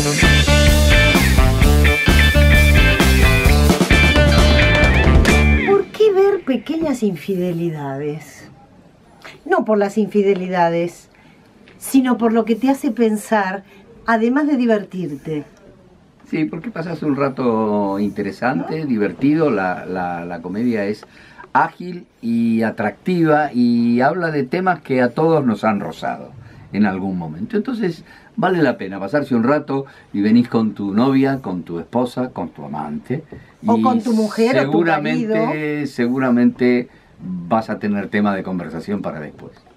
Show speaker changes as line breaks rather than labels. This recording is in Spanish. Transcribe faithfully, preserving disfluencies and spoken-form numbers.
¿Por qué ver pequeñas infidelidades? No por las infidelidades, sino por lo que te hace pensar, además de divertirte.
Sí, porque pasas un rato interesante, ¿no? Divertido, la, la, la comedia es ágil y atractiva y habla de temas que a todos nos han rozado en algún momento. Entonces vale la pena pasarse un rato y venís con tu novia, con tu esposa, con tu amante.
O con tu mujer o tu marido.
Seguramente, seguramente vas a tener tema de conversación para después.